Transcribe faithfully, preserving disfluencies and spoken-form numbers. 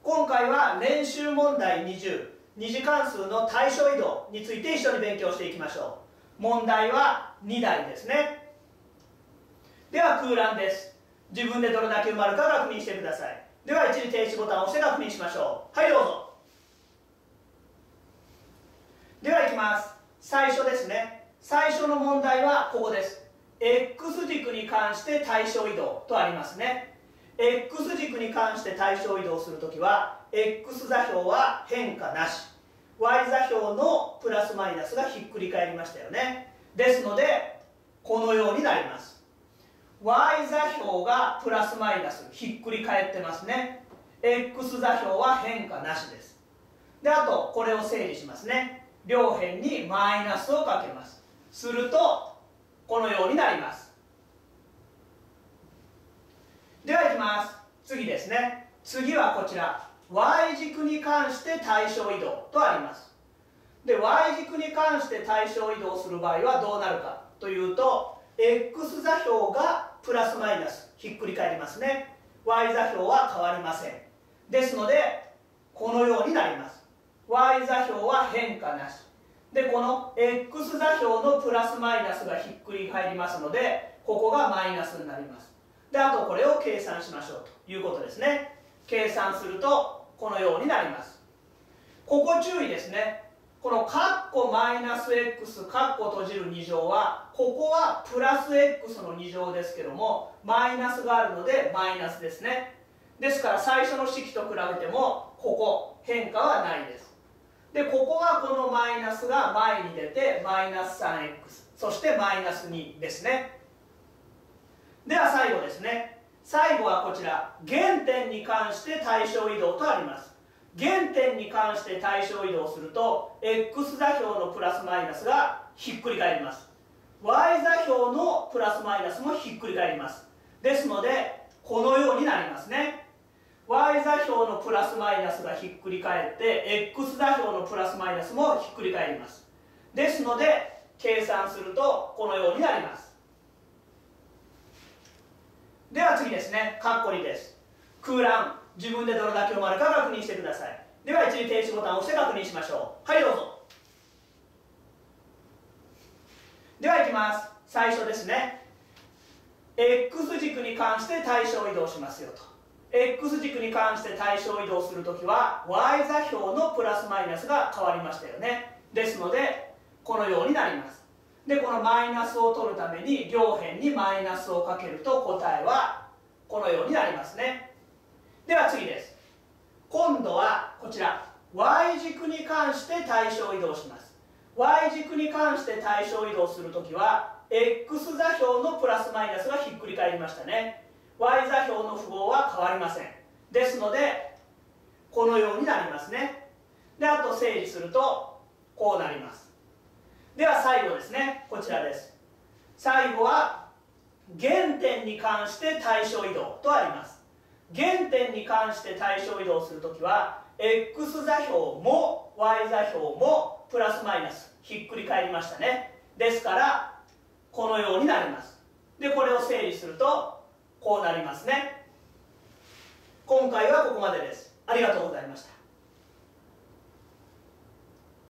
今回は練習問題にじゅう、二次関数の対称移動について一緒に勉強していきましょう。問題はにだいですね。では空欄です。自分でどれだけ埋まるか確認してください。では一時停止ボタンを押して確認しましょう。はい、どうぞ。ではいきます。最初ですね。最初の問題はここです。 X 軸に関して対称移動とありますね。 X 軸に関して対称移動するときは X 座標は変化なし、 Y 座標のプラスマイナスがひっくり返りましたよね。ですのでこのようになります。 Y 座標がプラスマイナスひっくり返ってますね。 X 座標は変化なしです。であとこれを整理しますね。両辺にマイナスをかけます。するとこのようになります。ではいきます。次ですね。次はこちら Y 軸に関して対称移動とあります。で Y 軸に関して対称移動する場合はどうなるかというと X 座標がプラスマイナスひっくり返りますね。 Y 座標は変わりません。ですのでこのようになります。 Y 座標は変化なしで、この X 座標のプラスマイナスがひっくり返りますのでここがマイナスになります。であとこれを計算しましょうということですね。計算するとこのようになります。ここ注意ですね。このカッコマイナス X カッコ閉じるに乗はここはプラス X のに乗ですけどもマイナスがあるのでマイナスですね。ですから最初の式と比べてもここ変化はないです。でここはこのマイナスが前に出てマイナス さんエックス そしてマイナスにですね。では最後ですね。最後はこちら原点に関して対称移動とあります。原点に関して対称移動すると X 座標のプラスマイナスがひっくり返ります。 Y 座標のプラスマイナスもひっくり返ります。ですのでこのようになりますね。 Y 座標のプラスマイナスがひっくり返って X 座標のプラスマイナスもひっくり返ります。ですので計算するとこのようになります。では次ですね。カッコにです。空欄自分でどれだけ埋まるか確認してください。では一時停止ボタンを押して確認しましょう。はいどうぞ。ではいきます。最初ですね。 X 軸に関して対称移動しますよと。 X 軸に関して対称移動するときは Y 座標のプラスマイナスが変わりましたよね。ですのでこのようになります。でこのマイナスを取るために両辺にマイナスをかけると答えはこのようになりますね。では次です。今度はこちら Y 軸に関して対称移動します。 Y 軸に関して対称移動するときは X 座標のプラスマイナスがひっくり返りましたね。 Y 座標の符号は変わりません。ですのでこのようになりますね。であと整理するとこうなります。では最後ですね。こちらです。最後は原点に関して対称移動とあります。原点に関して対称移動するときは X 座標も Y 座標もプラスマイナスひっくり返りましたね。ですからこのようになります。でこれを整理するとこうなりますね。今回はここまでです。ありがとうございました。